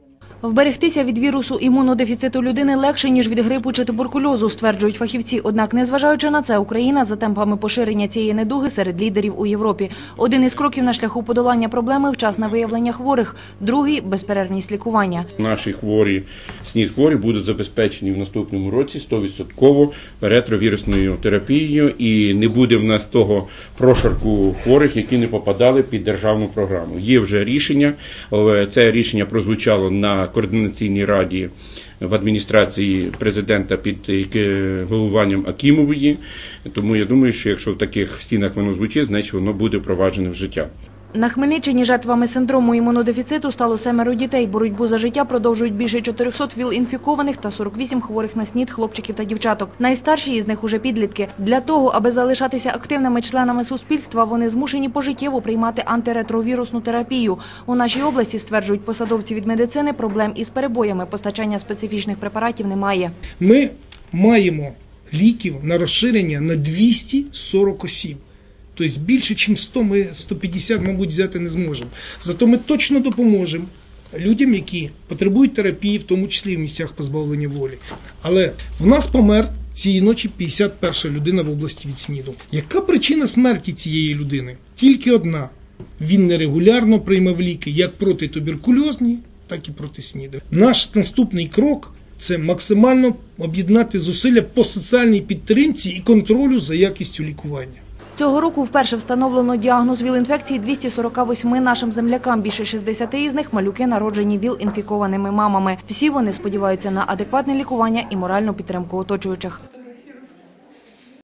Вберегтися від вірусу імунодефіциту людини легше, ніж від грипу чи туберкульозу, стверджують фахівці. Однак, незважаючи на це, Україна за темпами поширення цієї недуги серед лідерів у Європі. Один із кроків на шляху подолання проблеми – вчасне виявлення хворих, другий – безперервність лікування. Наші хворі, СНІД-хворі будуть забезпечені в наступному році 100% ретровірусною терапією і не буде в нас того прошарку хворих, які не попадали під державну програму. Є вже рішення, це рішення прозвучало на Координаційній раді в адміністрації президента під головуванням Акімової. Тому я думаю, що якщо в таких стінах воно звучить, значить воно буде впроваджене в життя. На Хмельниччині жертвами синдрому імунодефіциту стало 7 дітей. Боротьбу за життя продовжують більше 400 ВІЛ-інфікованих та 48 хворих на СНІД хлопчиків та дівчаток. Найстарші із них уже підлітки. Для того, аби залишатися активними членами суспільства, вони змушені пожиттєво приймати антиретровірусну терапію. У нашій області, стверджують посадовці від медицини, проблем із перебоями постачання специфічних препаратів немає. Ми маємо ліків на розширення на 240 осіб. Тобто більше, ніж 100, ми 150, мабуть, взяти не зможемо. Зато ми точно допоможемо людям, які потребують терапії, в тому числі в місцях позбавлення волі. Але в нас помер цієї ночі 51-ша людина в області від СНІДу. Яка причина смерті цієї людини? Тільки одна. Він нерегулярно приймав ліки як проти туберкульозні, так і проти СНІДу. Наш наступний крок – це максимально об'єднати зусилля по соціальній підтримці і контролю за якістю лікування. Цього року вперше встановлено діагноз ВІЛ-інфекції 248 нашим землякам. Більше 60 із них – малюки, народжені ВІЛ-інфікованими мамами. Всі вони сподіваються на адекватне лікування і моральну підтримку оточуючих.